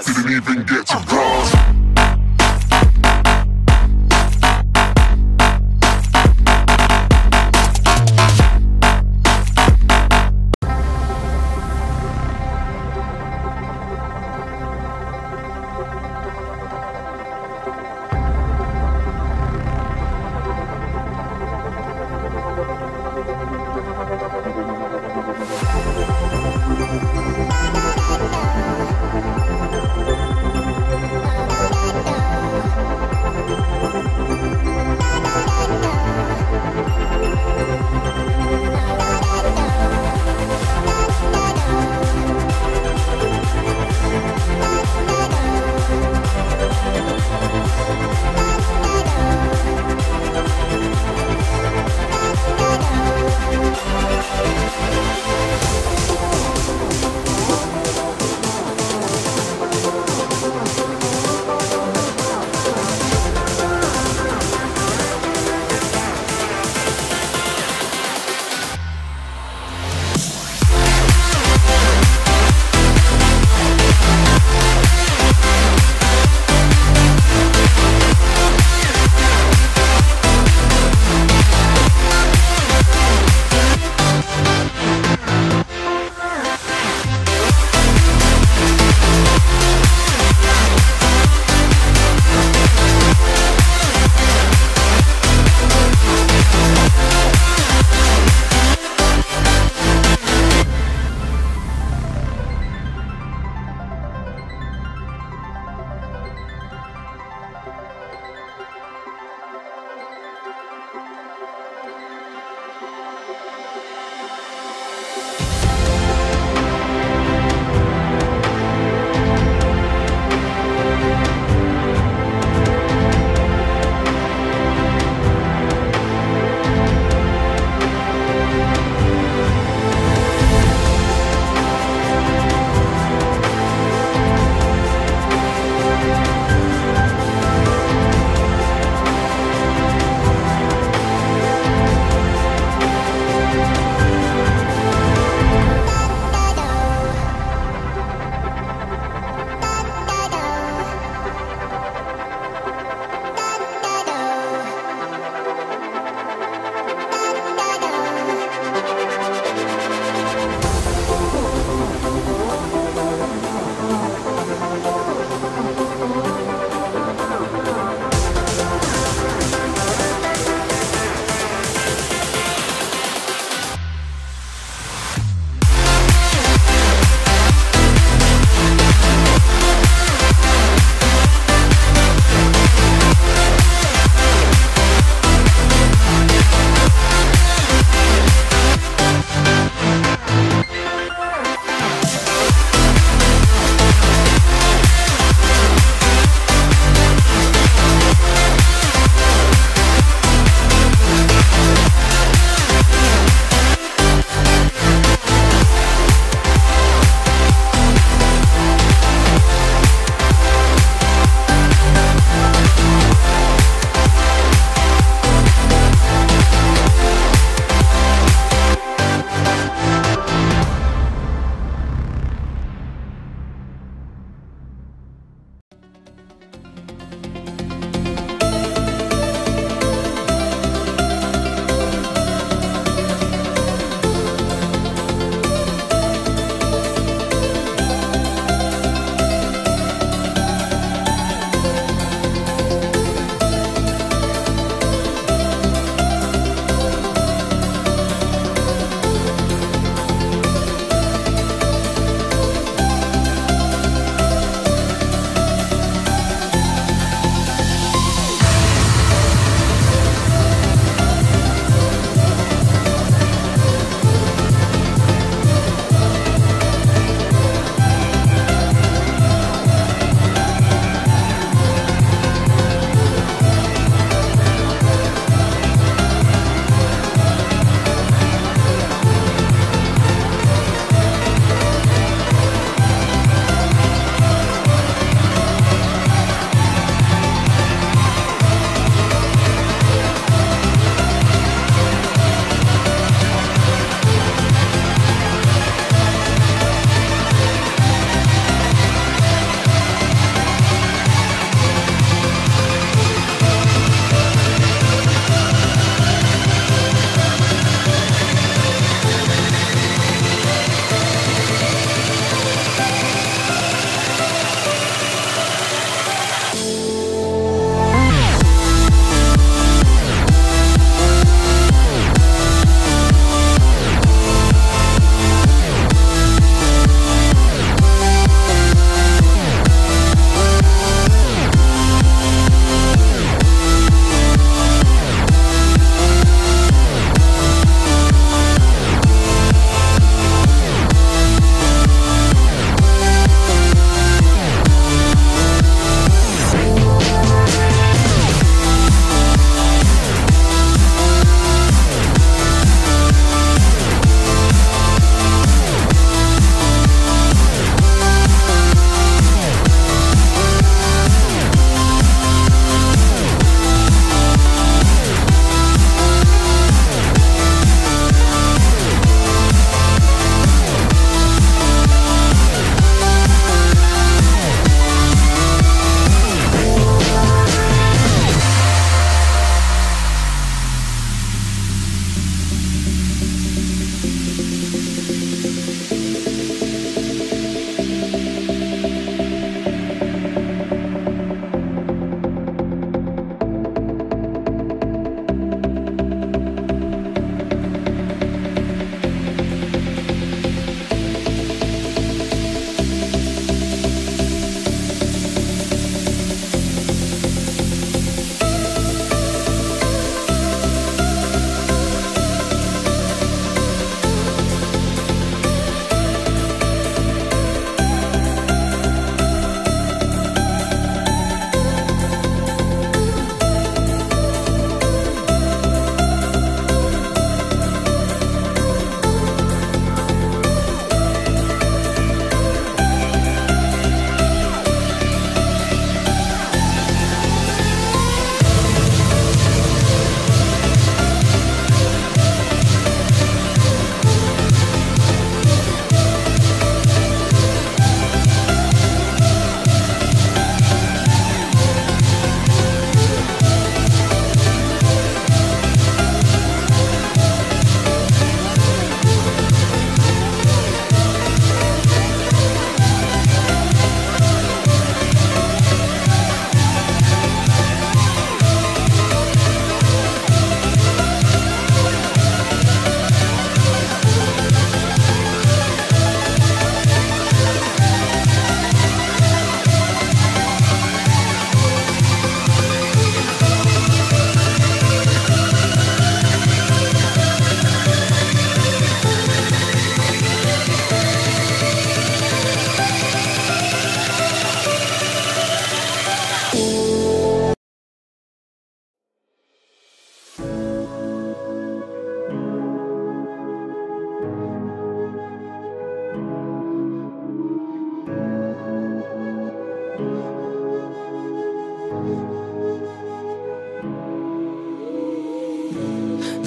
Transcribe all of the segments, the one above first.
bars. Didn't even get to bras.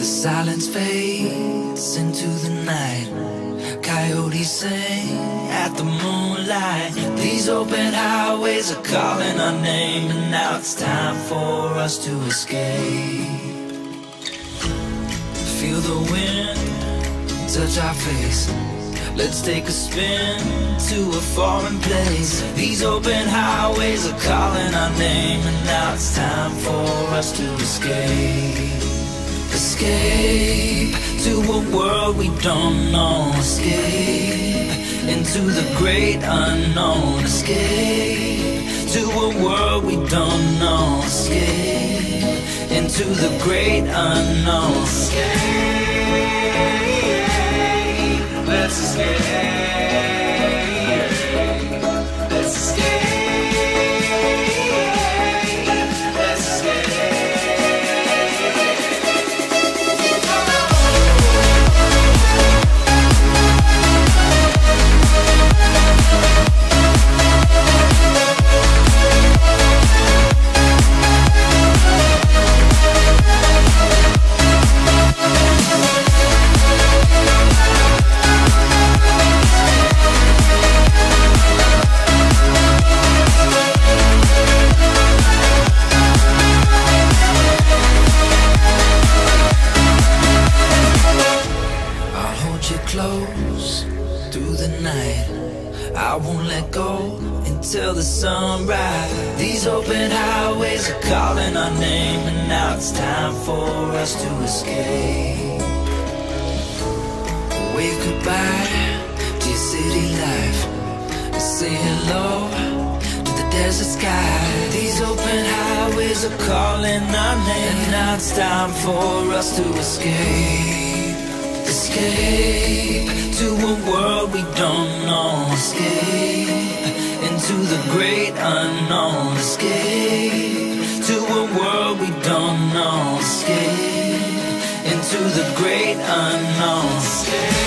silence fades into the night. Coyotes sing at the moonlight. These open highways are calling our name, and now it's time for us to escape. Feel the wind touch our face. Let's take a spin to a foreign place. These open highways are calling our name, and now it's time for us to escape. Escape to a world we don't know. Escape into the great unknown. Escape to a world we don't know. Escape into the great unknown. Escape, let's escape. Let's escape. Close through the night. I won't let go until the sunrise. These open highways are calling our name, and now it's time for us to escape. Wave goodbye to your city life, and say hello to the desert sky. These open highways are calling our name, and now it's time for us to escape. Escape to a world we don't know. Escape into the great unknown. Escape to a world we don't know. Escape into the great unknown. Escape.